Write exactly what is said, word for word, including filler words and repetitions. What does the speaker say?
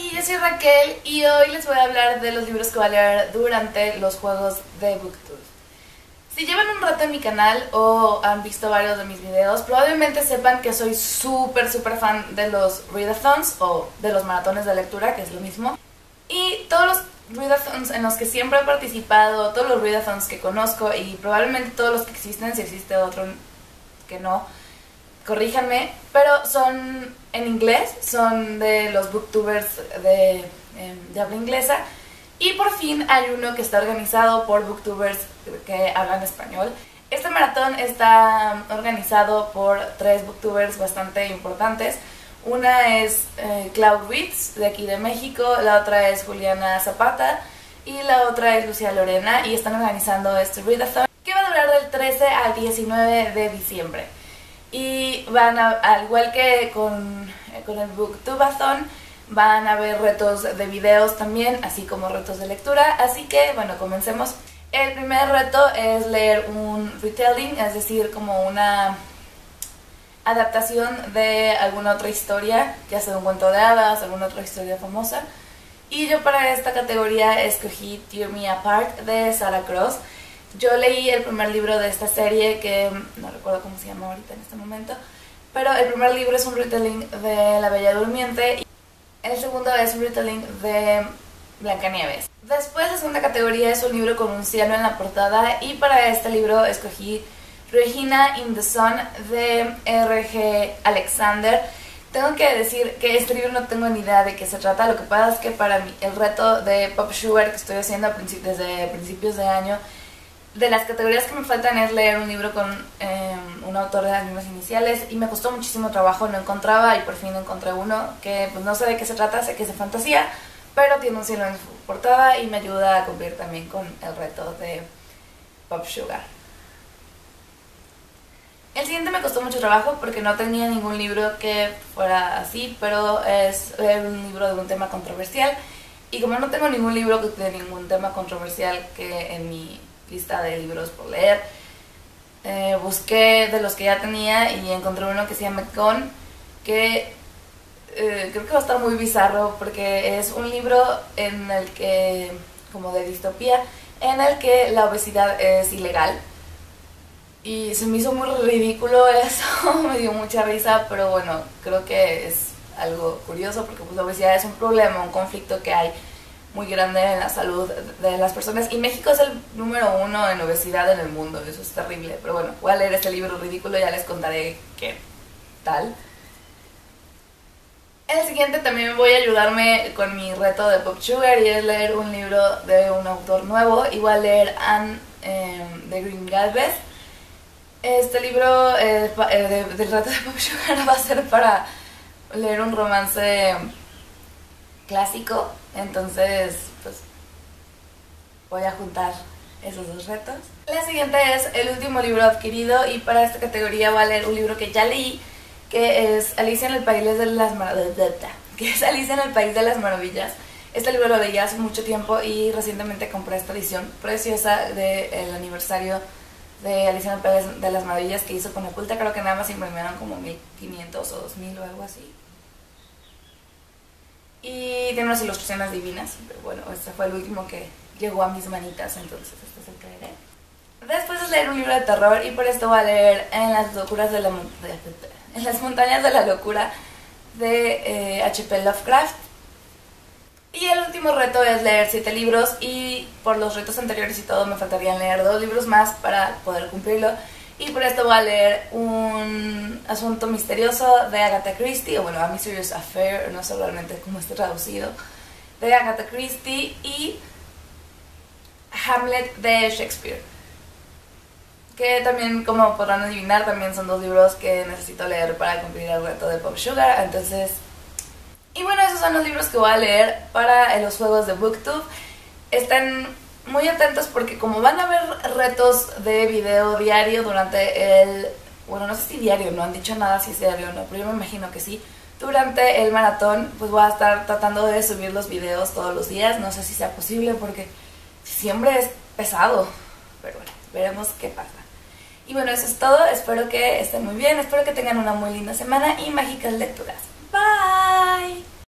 yo soy Raquel y hoy les voy a hablar de los libros que voy a leer durante los juegos de BookTube. Si llevan un rato en mi canal o han visto varios de mis videos, probablemente sepan que soy súper súper fan de los readathons o de los maratones de lectura, que es lo mismo. Y todos los readathons en los que siempre he participado, todos los readathons que conozco y probablemente todos los que existen, si existe otro que no, corríjanme, pero son en inglés, son de los booktubers de, de habla inglesa. Y por fin hay uno que está organizado por booktubers que hablan español. Este maratón está organizado por tres booktubers bastante importantes. Una es eh, Cloud Reads, de aquí de México, la otra es Juliana Zapata y la otra es Lucía Lorena, y están organizando este readathon que va a durar del trece al diecinueve de diciembre. Y van a, al igual que con, con el Booktubeathon, van a haber retos de videos también, así como retos de lectura. Así que, bueno, comencemos. El primer reto es leer un retelling, es decir, como una adaptación de alguna otra historia, ya sea un cuento de hadas, alguna otra historia famosa. Y yo para esta categoría escogí Tear Me Apart de Sara Cross. Yo leí el primer libro de esta serie, que no recuerdo cómo se llama ahorita en este momento, pero el primer libro es un retelling de La Bella Durmiente y el segundo es un retelling de Blancanieves. Después, la segunda categoría es un libro con un cielo en la portada, y para este libro escogí Regina in the Sun de R G Alexander. Tengo que decir que este libro no tengo ni idea de qué se trata. Lo que pasa es que para mí el reto de Pop Sugar que estoy haciendo a principi- desde principios de año, de las categorías que me faltan es leer un libro con eh, un autor de las mismas iniciales, y me costó muchísimo trabajo, no encontraba, y por fin encontré uno que pues no sé de qué se trata, sé que es de fantasía, pero tiene un cielo en su portada y me ayuda a cumplir también con el reto de Pop Sugar. El siguiente me costó mucho trabajo porque no tenía ningún libro que fuera así, pero es leer un libro de un tema controversial, y como no tengo ningún libro de ningún tema controversial que en mi lista de libros por leer, eh, busqué de los que ya tenía y encontré uno que se llama Gone, que eh, creo que va a estar muy bizarro porque es un libro en el que, como de distopía, en el que la obesidad es ilegal, y se me hizo muy ridículo eso, me dio mucha risa, pero bueno, creo que es algo curioso porque pues la obesidad es un problema, un conflicto que hay muy grande en la salud de las personas, y México es el número uno en obesidad en el mundo, eso es terrible. Pero bueno, voy a leer este libro ridículo y ya les contaré qué tal. El siguiente también voy a ayudarme con mi reto de Pop Sugar, y es leer un libro de un autor nuevo. Igual leer Anne eh, de Green Galvez. Este libro eh, de, del reto de Pop Sugar va a ser para leer un romance clásico, entonces pues voy a juntar esos dos retos. La siguiente es el último libro adquirido, y para esta categoría voy a leer un libro que ya leí, que es Alicia en el País de las Maravillas, que es Alicia en el País de las Maravillas. Este libro lo leí hace mucho tiempo y recientemente compré esta edición preciosa del aniversario de Alicia en el País de las Maravillas que hizo con Oculta. Creo que nada más imprimieron como mil quinientos o dos mil o algo así. Y tiene unas ilustraciones divinas, pero bueno, este fue el último que llegó a mis manitas, entonces este es el que leeré. Después es leer un libro de terror, y por esto voy a leer En las locuras de la de, En las montañas de la locura de eh, H P Lovecraft. Y el último reto es leer siete libros, y por los retos anteriores y todo me faltarían leer dos libros más para poder cumplirlo. Y por esto voy a leer Un asunto misterioso de Agatha Christie, o bueno, A Mysterious Affair, no sé realmente cómo está traducido, de Agatha Christie, y Hamlet de Shakespeare, que también, como podrán adivinar, también son dos libros que necesito leer para cumplir el reto de Pop Sugar. Entonces, y bueno, esos son los libros que voy a leer para los juegos de BookTube. Están muy atentos porque como van a haber retos de video diario durante el... Bueno, no sé si diario, no han dicho nada si es diario o no, pero yo me imagino que sí. Durante el maratón pues voy a estar tratando de subir los videos todos los días. No sé si sea posible porque siempre es pesado, pero bueno, veremos qué pasa. Y bueno, eso es todo. Espero que estén muy bien, espero que tengan una muy linda semana y mágicas lecturas. Bye.